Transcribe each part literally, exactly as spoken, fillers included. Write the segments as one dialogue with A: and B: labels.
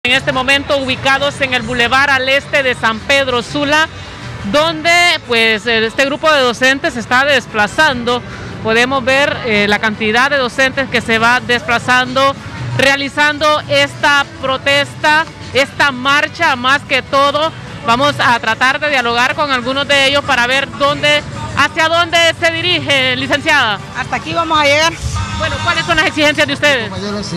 A: En este momento ubicados en el Boulevard al este de San Pedro Sula, donde pues este grupo de docentes se está desplazando. Podemos ver eh, la cantidad de docentes que se va desplazando, realizando esta protesta, esta marcha. Más que todo, vamos a tratar de dialogar con algunos de ellos para ver dónde, hacia dónde se dirige, licenciada.
B: Hasta aquí vamos a llegar.
A: Bueno, ¿cuáles son las exigencias de ustedes?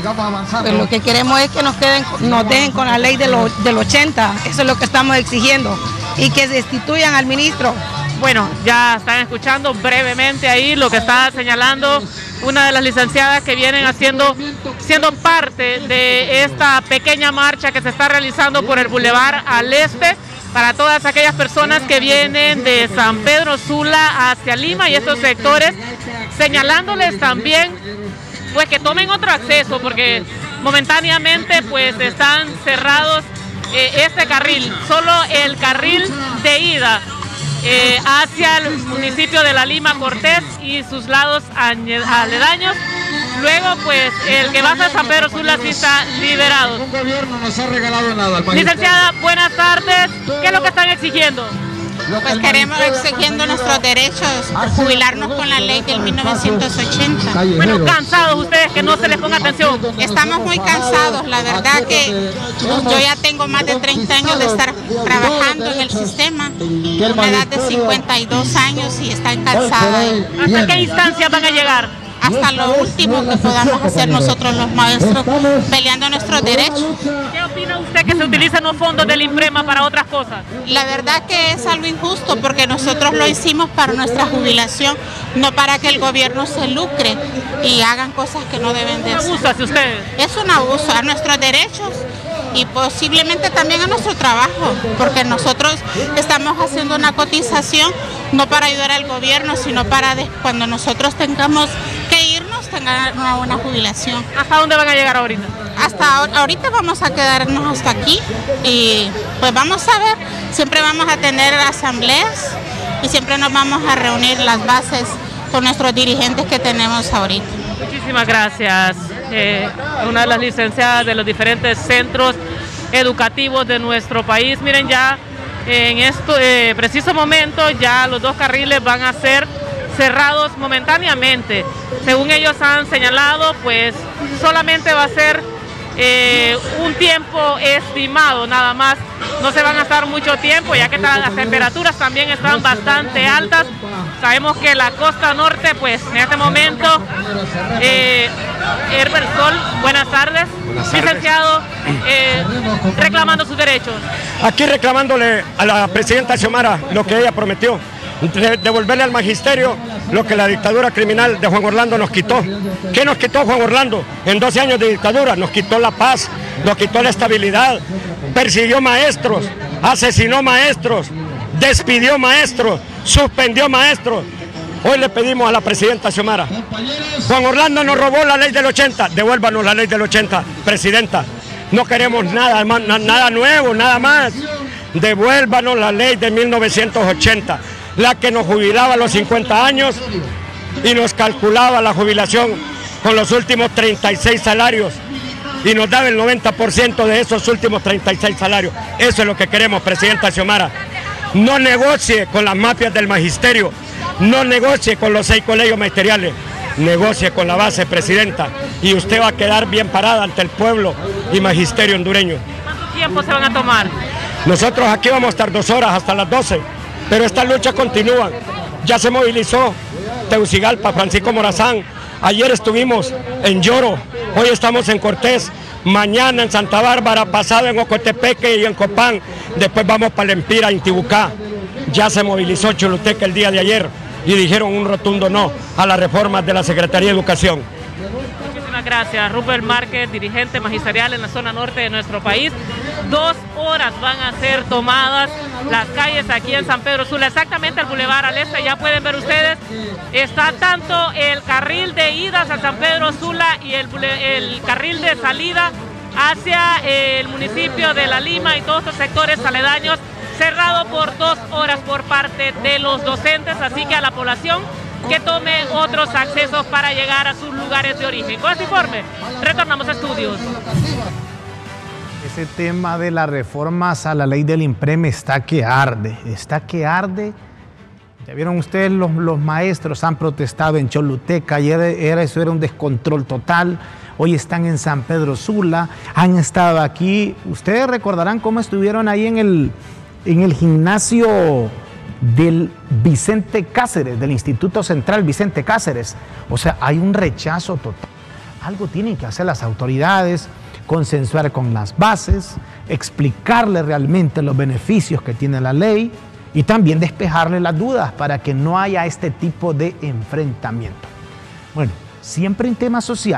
B: Pues lo que queremos es que nos queden, nos dejen con la ley de lo, del ochenta, eso es lo que estamos exigiendo, y que destituyan al ministro.
A: Bueno, ya están escuchando brevemente ahí lo que está señalando una de las licenciadas que vienen haciendo, siendo parte de esta pequeña marcha que se está realizando por el Boulevard al Este, para todas aquellas personas que vienen de San Pedro Sula hacia Lima y estos sectores, señalándoles también pues que tomen otro acceso, porque momentáneamente pues están cerrados eh, este carril, solo el carril de ida eh, hacia el municipio de La Lima Cortés y sus lados aledaños. Luego, pues, el que va a San Pedro Sula sí está liberado.
C: Un gobierno nos ha regalado nada al país.
A: Licenciada, buenas tardes. ¿Qué es lo que están exigiendo?
D: Pues queremos exigiendo nuestros derechos, jubilarnos con la ley del mil novecientos ochenta.
A: Bueno, cansados ustedes que no se les ponga atención.
D: Estamos muy cansados, la verdad que yo ya tengo más de treinta años de estar trabajando en el sistema, una edad de cincuenta y dos años y estoy cansada.
A: ¿Hasta qué instancias van a llegar?
D: Hasta lo último que podamos hacer nosotros los maestros, peleando nuestros derechos.
A: ¿Qué opina usted que se utilizan los fondos del INPREMA para otras cosas?
D: La verdad que es algo injusto porque nosotros lo hicimos para nuestra jubilación, no para que el gobierno se lucre y hagan cosas que no deben de hacer.
A: ¿Abuso hacia ustedes?
D: Es un abuso a nuestros derechos y posiblemente también a nuestro trabajo, porque nosotros estamos haciendo una cotización no para ayudar al gobierno, sino para de, cuando nosotros tengamos que irnos, tener una buena jubilación.
A: ¿Hasta dónde van a llegar ahorita?
D: Hasta ahorita vamos a quedarnos hasta aquí y pues vamos a ver, siempre vamos a tener asambleas y siempre nos vamos a reunir las bases con nuestros dirigentes que tenemos ahorita.
A: Muchísimas gracias. Eh, una de las licenciadas de los diferentes centros educativos de nuestro país. Miren, ya en este eh, preciso momento ya los dos carriles van a ser cerrados momentáneamente. Según ellos han señalado, pues solamente va a ser eh, un tiempo estimado nada más. No se van a estar mucho tiempo, ya que las temperaturas también están bastante altas. Sabemos que la costa norte, pues en este momento, eh, Herbert Sol, buenas tardes.
E: Buenas tardes.
A: Licenciado, eh, reclamando sus derechos.
E: Aquí reclamándole a la presidenta Xiomara lo que ella prometió, de devolverle al magisterio lo que la dictadura criminal de Juan Orlando nos quitó. ¿Qué nos quitó Juan Orlando? En doce años de dictadura nos quitó la paz, nos quitó la estabilidad, persiguió maestros, asesinó maestros, despidió maestros, suspendió maestros. Hoy le pedimos a la presidenta Xiomara, Juan Orlando nos robó la ley del ochenta, devuélvanos la ley del ochenta, presidenta. No queremos nada, nada nuevo, nada más. Devuélvanos la ley de mil novecientos ochenta, la que nos jubilaba a los cincuenta años y nos calculaba la jubilación con los últimos treinta y seis salarios y nos daba el noventa por ciento de esos últimos treinta y seis salarios. Eso es lo que queremos, presidenta Xiomara. No negocie con las mafias del magisterio, no negocie con los seis colegios magisteriales, negocie con la base, presidenta, y usted va a quedar bien parada ante el pueblo y magisterio hondureño.
A: ¿Cuánto tiempo se van a tomar?
E: Nosotros aquí vamos a estar dos horas hasta las doce, pero esta lucha continúa. Ya se movilizó Tegucigalpa, Francisco Morazán. Ayer estuvimos en Lloro, hoy estamos en Cortés, mañana en Santa Bárbara, pasado en Ocotepeque y en Copán, después vamos para Lempira, Intibucá. Ya se movilizó Choluteca el día de ayer y dijeron un rotundo no a las reformas de la Secretaría de Educación.
A: Muchísimas gracias. Rupert Márquez, dirigente magisterial en la zona norte de nuestro país. Dos horas van a ser tomadas las calles aquí en San Pedro Sula, exactamente el Boulevard al Este. Ya pueden ver ustedes, está tanto el carril de ida hacia San Pedro Sula y el, el carril de salida hacia el municipio de La Lima y todos los sectores aledaños, cerrado por dos horas por parte de los docentes, así que a la población que tome otros accesos para llegar a sus lugares de origen. Con este informe, retornamos a estudios.
F: Ese tema de las reformas a la ley del INPREM está que arde, está que arde. Ya vieron ustedes, los, los maestros han protestado en Choluteca, ayer era, eso era un descontrol total, hoy están en San Pedro Sula, han estado aquí, ustedes recordarán cómo estuvieron ahí en el, en el gimnasio del Vicente Cáceres, del Instituto Central Vicente Cáceres. O sea, hay un rechazo total. Algo tienen que hacer las autoridades, consensuar con las bases, explicarle realmente los beneficios que tiene la ley y también despejarle las dudas para que no haya este tipo de enfrentamiento. Bueno, siempre en temas sociales.